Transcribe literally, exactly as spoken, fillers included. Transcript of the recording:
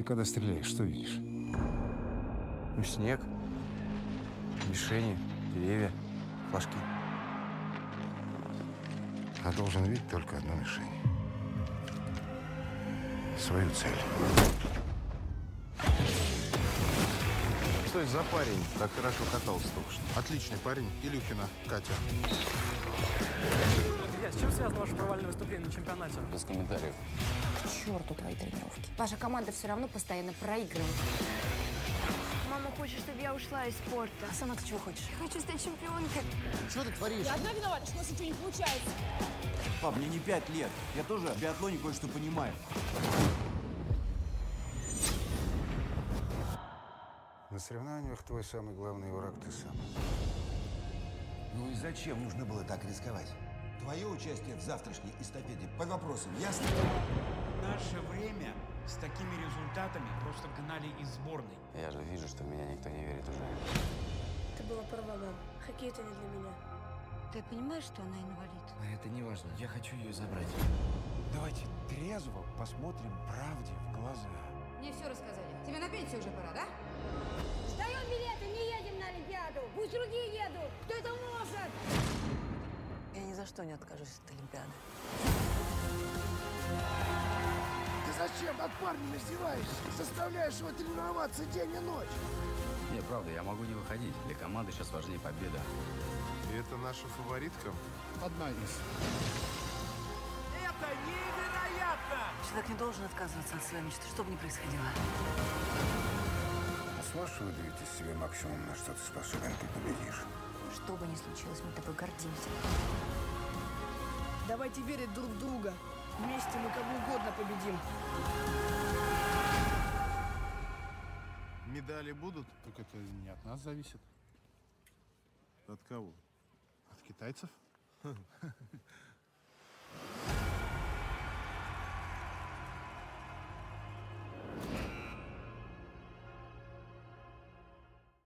Ты когда стреляешь, что видишь? Ну, снег, мишени, деревья, флажки. А должен видеть только одну мишень. Свою цель. Что это за парень так хорошо катался только что? Отличный парень. Илюхина Катя. Друзья, с чем связано ваше провальное выступление на чемпионате? Без комментариев. К черту твои тренировки. Ваша команда все равно постоянно проигрывает. Мама хочет, чтобы я ушла из спорта. А сама ты чего хочешь? Я хочу стать чемпионкой. Что ты творишь? Я одна виновата, что у нас ничего не получается. Пап, мне не пять лет. Я тоже в биатлоне кое-что понимаю. На соревнованиях твой самый главный враг ты сам. Ну и зачем нужно было так рисковать? Твое участие в завтрашней эстафете по вопросам ясно? В наше время с такими результатами просто гнали из сборной. Я же вижу, что в меня никто не верит уже. Ты была права, мам. Хоккей это не для меня. Ты понимаешь, что она инвалид? А это не важно. Я хочу ее забрать. Давайте трезво посмотрим правде в глаза. Мне все рассказали. Тебе на пенсию уже пора, да? Сдаем билеты, не едем на Олимпиаду. Пусть другие едут. Кто это может? Я ни за что не откажусь от Олимпиады. Ты зачем над парнем издеваешься? Заставляешь его тренироваться день и ночь. Не, правда, я могу не выходить. Для команды сейчас важнее победа. И это наша фаворитка? Одна из. Это невероятно! Человек не должен отказываться от своей мечты, что бы ни происходило. Сможешь выдавить из себя максимум, на что ты способен, ты победишь. Что бы ни случилось, мы тобой гордимся. Давайте верить друг в друга. Вместе мы кого угодно победим. Медали будут? Так это не от нас зависит. От кого? От китайцев?